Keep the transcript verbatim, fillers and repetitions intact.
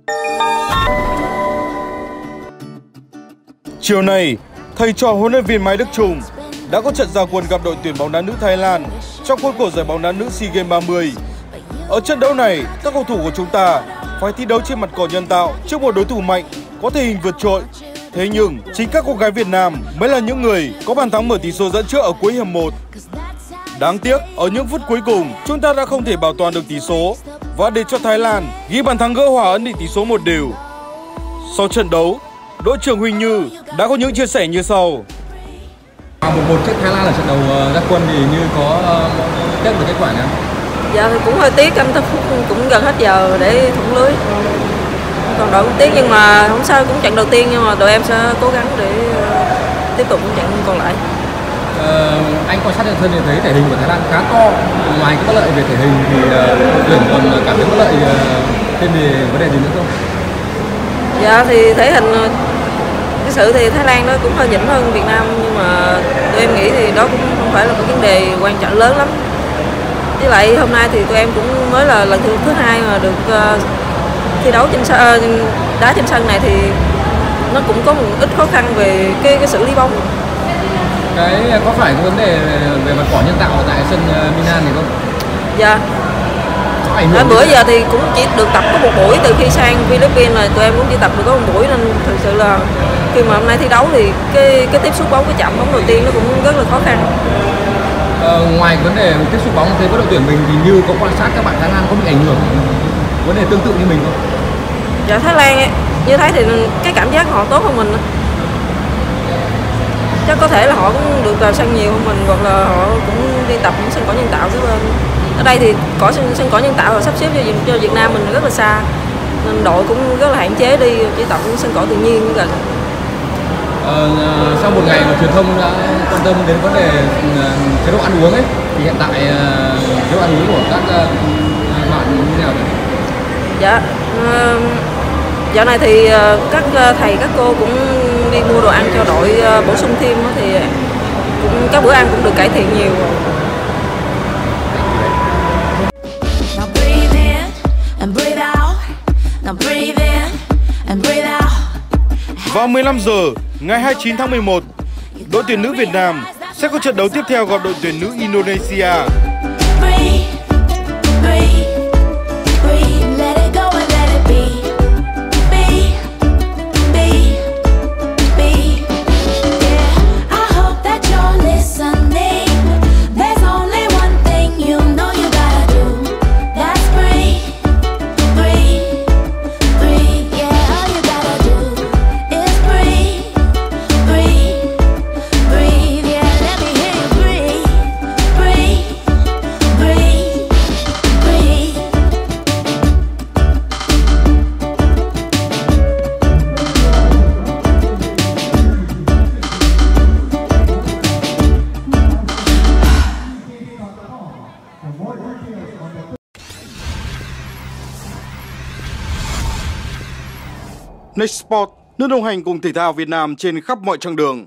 Chiều nay, thầy trò huấn luyện viên Mai Đức Chung đã có trận ra quân gặp đội tuyển bóng đá nữ Thái Lan trong khuôn khổ giải bóng đá nữ SEA Games ba mươi. Ở trận đấu này, các cầu thủ của chúng ta phải thi đấu trên mặt cỏ nhân tạo trước một đối thủ mạnh, có thể hình vượt trội. Thế nhưng, chính các cô gái Việt Nam mới là những người có bàn thắng mở tỷ số dẫn trước ở cuối hiệp một. Đáng tiếc, ở những phút cuối cùng, chúng ta đã không thể bảo toàn được tỷ số và để cho Thái Lan ghi bàn thắng gỡ hòa ấn định tỷ số một đều. Sau trận đấu, đội trưởng Huỳnh Như đã có những chia sẻ như sau. một một trước Thái Lan ở trận đầu ra quân thì Như có tiếp được kết quả nào? Dạ thì cũng hơi tiếc, canh tới phút cũng gần hết giờ để thủng lưới. Còn đội cũng tiếc nhưng mà không sao, cũng trận đầu tiên nhưng mà tụi em sẽ cố gắng để tiếp tục những trận còn lại. Ờ, anh quan sát trên sân thì thấy thể hình của Thái Lan khá to. Ngoài cái bất lợi về thể hình thì đội tuyển còn cảm thấy bất lợi thêm về vấn đề gì nữa không? Dạ thì thể hình cái sự thì Thái Lan nó cũng hơi nhỉnh hơn Việt Nam, nhưng mà tụi em nghĩ thì đó cũng không phải là một vấn đề quan trọng lớn lắm. Với lại hôm nay thì tụi em cũng mới là lần thứ, thứ hai mà được uh, thi đấu trên sân, uh, đá trên sân này thì nó cũng có một ít khó khăn về cái, cái xử lý bóng. Cái có phải cái vấn đề về mặt cỏ nhân tạo tại sân uh, Minan này không? Dạ. À, bữa giờ thì cũng chỉ được tập có một buổi, từ khi sang Philippines là tụi em cũng chỉ tập được có một buổi, nên thực sự là khi mà hôm nay thi đấu thì cái cái tiếp xúc bóng, cái chạm bóng đầu tiên nó cũng rất là khó khăn. Ờ, ngoài vấn đề tiếp xúc bóng thì với đội tuyển mình thì Như có quan sát các bạn Thái Lan có bị ảnh hưởng vấn đề tương tự như mình không? Dạ Thái Lan như thấy thì cái cảm giác họ tốt hơn mình. Chắc có thể là họ cũng được vào sân nhiều hơn mình, hoặc là họ cũng đi tập những sân cỏ nhân tạo phía bên. Ở đây thì cỏ sân, sân cỏ nhân tạo là sắp xếp cho, cho Việt Nam mình rất là xa, nên đội cũng rất là hạn chế đi, chỉ tập những sân cỏ tự nhiên gần. Ờ, sau một ngày mà truyền thông đã quan tâm đến vấn đề chế độ ăn uống ấy, thì hiện tại chế độ ăn uống của các bạn như thế nào vậy? Dạ, uh, dạo này thì các thầy các cô cũng đi mua đồ ăn cho đội bổ sung thêm, thì cũng các bữa ăn cũng được cải thiện nhiều. Vào mười lăm giờ ngày hai mươi chín tháng mười một, đội tuyển nữ Việt Nam sẽ có trận đấu tiếp theo gặp đội tuyển nữ Indonesia. Next Sport, nước đồng hành cùng thể thao Việt Nam trên khắp mọi chặng đường.